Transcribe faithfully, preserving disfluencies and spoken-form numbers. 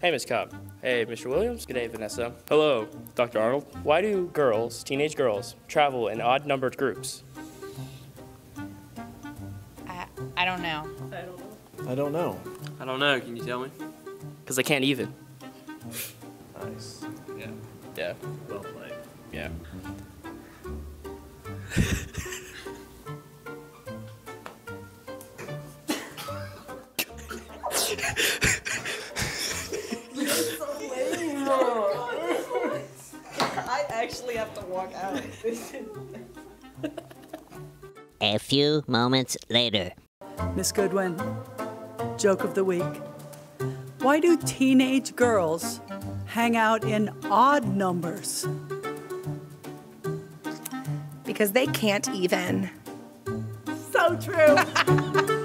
Hey, Miss Cobb. Hey, Mister Williams. Good day, Vanessa. Hello, Doctor Arnold. Why do girls, teenage girls, travel in odd-numbered groups? I, I don't know. I don't know. I don't know. I don't know. Can you tell me? Because they can't even. Nice. Yeah. Yeah. Well played. Yeah. I actually have to walk out. A few moments later. Miss Goodwin, joke of the week. Why do teenage girls hang out in odd numbers? Because they can't even. So true.